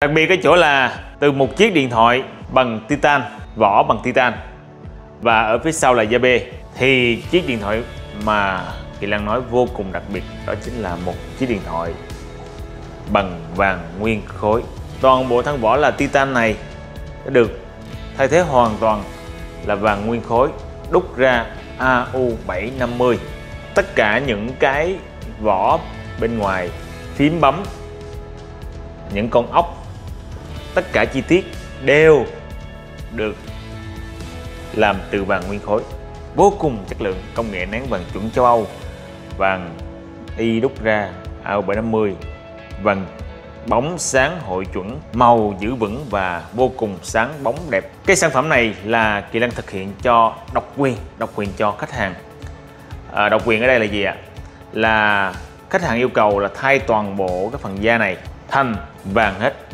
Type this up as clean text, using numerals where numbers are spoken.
Đặc biệt cái chỗ là từ một chiếc điện thoại bằng titan, vỏ bằng titan và ở phía sau là da bê, thì chiếc điện thoại mà Kỳ Lân nói vô cùng đặc biệt đó chính là một chiếc điện thoại bằng vàng nguyên khối. Toàn bộ thân vỏ là titan này đã được thay thế hoàn toàn là vàng nguyên khối đúc ra AU750. Tất cả những cái vỏ bên ngoài, phím bấm, những con ốc, tất cả chi tiết đều được làm từ vàng nguyên khối, vô cùng chất lượng, công nghệ nén vàng chuẩn châu Âu, vàng y đúc ra AU750, vàng bóng sáng hội chuẩn, màu giữ vững và vô cùng sáng bóng đẹp. Cái sản phẩm này là Kỳ Lân thực hiện cho độc quyền cho khách hàng. Độc quyền ở đây là gì ạ? Là khách hàng yêu cầu là thay toàn bộ cái phần da này thành vàng hết.